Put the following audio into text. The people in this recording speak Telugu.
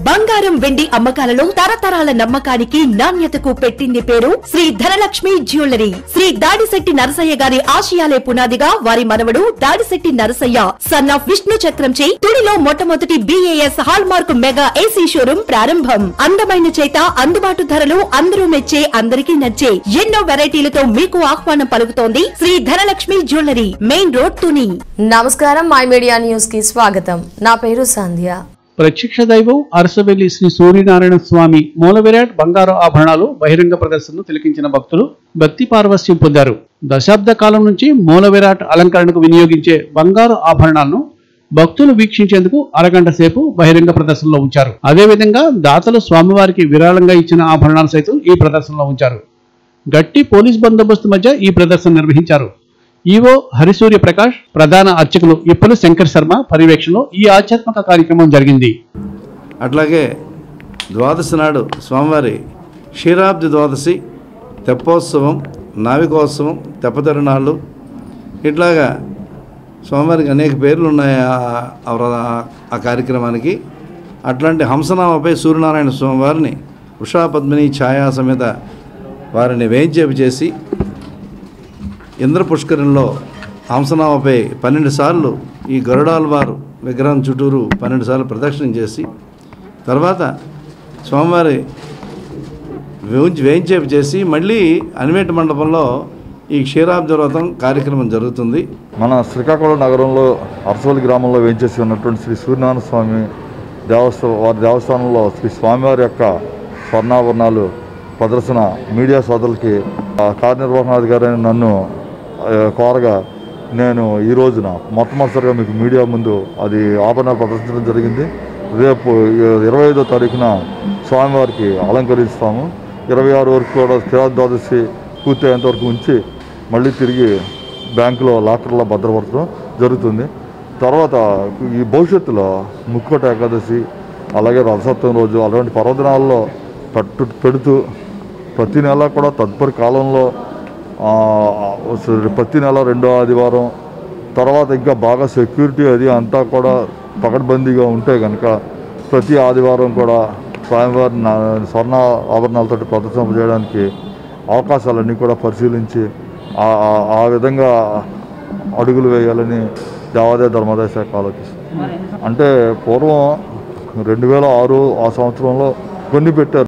బంగారం వెండి అమ్మకాలలో తరతరాల నమ్మకానికి నాణ్యతకు పెట్టింది పేరు శ్రీ ధనలక్ష్మి జ్యువెలరీ. శ్రీ దాడిశెట్టి నరసయ్య గారి ఆశయాలే పునాదిగా వారి మనవడు దాడిశెట్టి నరసయ్య సన్ ఆఫ్ విష్ణు చక్రంచే తుడిలో మొట్టమొదటి BAS hallmark mega AC showroom ప్రారంభం. అందమైన చేత అందుబాటు ధరలు అందరూ మెచ్చే అందరికీ నచ్చే ఎన్నో వెరైటీలతో మీకు ఆహ్వానం పలుకుతోంది Shri Dhanalakshmi jewellery, main road Tuni. నమస్కారం, మై మీడియా న్యూస్ కి స్వాగతం. నా పేరు సంధ్య. ప్రత్యక్ష దైవం అరసవెల్లి శ్రీ సూర్యనారాయణ స్వామి మూలవిరాట్ బంగారు ఆభరణాలు బహిరంగ ప్రదర్శనను తిలకించిన భక్తులు భక్తి పారవస్యం పొందారు. దశాబ్ద కాలం నుంచి మూలవిరాట్ అలంకరణకు వినియోగించే బంగారు ఆభరణాలను భక్తులు వీక్షించేందుకు అరగంట సేపు బహిరంగ ప్రదర్శనలో ఉంచారు. అదేవిధంగా దాతలు స్వామివారికి విరాళంగా ఇచ్చిన ఆభరణాలు సైతం ఈ ప్రదర్శనలో ఉంచారు. గట్టి పోలీస్ బందోబస్తు మధ్య ఈ ప్రదర్శన నిర్వహించారు. ఈవో హరిసూర్య ప్రకాష్, ప్రధాన అర్చకులు ఇప్పలు శంకర్ శర్మ పర్యవేక్షణలో ఈ ఆధ్యాత్మిక కార్యక్రమం జరిగింది. అట్లాగే ద్వాదశి నాడు స్వామివారి క్షీరాబ్ది ద్వాదశి, తెప్పోత్సవం, నావికోత్సవం, తెప్పతిరునాళ్ళు, ఇట్లాగా స్వామివారికి అనేక పేర్లు ఉన్నాయి ఆ కార్యక్రమానికి. అట్లాంటి హంసనామపై సూర్యనారాయణ స్వామివారిని ఉషా పద్మిని ఛాయా సమేత వారిని వేయించేపు చేసి ఇంద్ర పుష్కరంలో హంసనామపై 12 సార్లు ఈ గరుడాల్వారు విగ్రహం చుట్టూరు 12 సార్లు ప్రదక్షిణం చేసి తర్వాత స్వామివారి వేయించేపు చేసి మళ్ళీ అనివేట మండపంలో ఈ క్షీరాబ్ది వ్రతం కార్యక్రమం జరుగుతుంది. మన శ్రీకాకుళం నగరంలో అరసవల్లి గ్రామంలో వేయించేసి ఉన్నటువంటి శ్రీ సూర్యనారాయణ స్వామి వారి దేవస్థానంలో శ్రీ స్వామివారి యొక్క స్వర్ణాభరణాలు ప్రదర్శన మీడియా సోదరులకి కార్యనిర్వహణాధికారి నన్ను కోరగా నేను ఈ రోజున మొట్టమొదటిసారిగా మీకు మీడియా ముందు అది ఆభరణాలు ప్రదర్శించడం జరిగింది. రేపు 25వ తారీఖున స్వామివారికి అలంకరిస్తాము. 26 వరకు కూడా క్షీరాబ్ది పూర్తయ్యేంత వరకు ఉంచి మళ్ళీ తిరిగి బ్యాంకులో లాకర్లో భద్రపరచడం జరుగుతుంది. తర్వాత ఈ భవిష్యత్తులో ముక్కోట ఏకాదశి, అలాగే రథసప్తమి రోజు అలాంటి పర్వదినాల్లో పెడుతూ ప్రతి నెల కూడా తదుపరి కాలంలో ప్రతి నెల 2వ ఆదివారం తర్వాత ఇంకా బాగా సెక్యూరిటీ అది అంతా కూడా పకడ్బందీగా ఉంటే కనుక ప్రతి ఆదివారం కూడా స్వామివారి స్వర్ణ ఆభరణాలతో ప్రదర్శన చేయడానికి అవకాశాలన్నీ కూడా పరిశీలించి ఆ విధంగా అడుగులు వేయాలని దేవాదాయ ధర్మాదాయ శాఖ ఆలోచిస్తుంది. అంటే పూర్వం 2006 ఆ సంవత్సరంలో కొన్ని పెట్టారు.